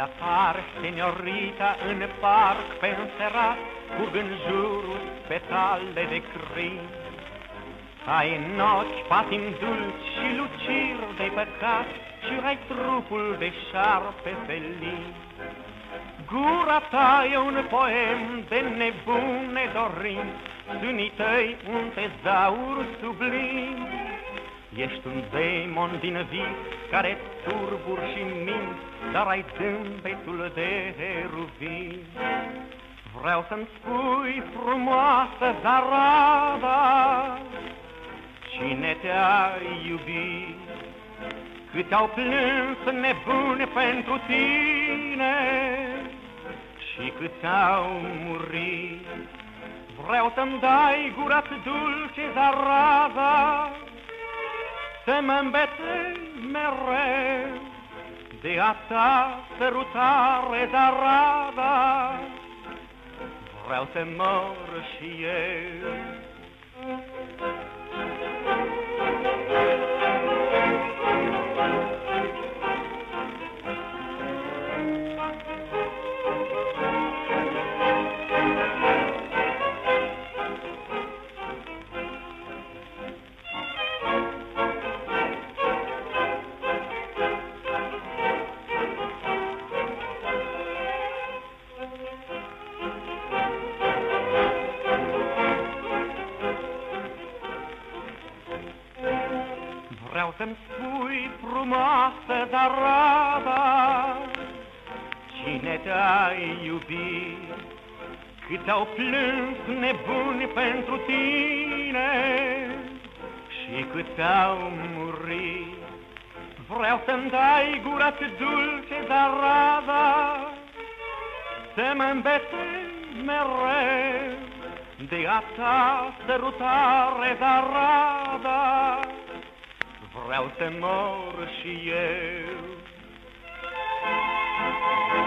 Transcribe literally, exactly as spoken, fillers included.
apar, seniorita, în parc, pe înserat, curg în jurul petale de crin. Ai în ochi patim dulci și luciri de păcat și ai trupul de șarpe felin. Gura ta e un poem de nebune dorim, sânii tăi un tezaur sublim. Ești un demon din vis care turburi și minți, dar ai zâmbetul de heruvin. Vreau să-mi spui, frumoasă zarada, cine te-a iubit? Câți au plâns nebuni pentru tine și câți au murit? Vreau să-mi dai gura-ți dulce, zarada, să mă îmbetezi mereu de a ta sărutare, zarada. Vreau să mor și eu. Vreau să-mi spui, frumoasă zarada, cine te-a iubit? Câți au plâns nebuni pentru tine și câți au murit? Vreau să-mi dai gura-ți dulce, zarada, să mă îmbetezi mereu de a ta sărutare, zarada. Vreau să mor și eu.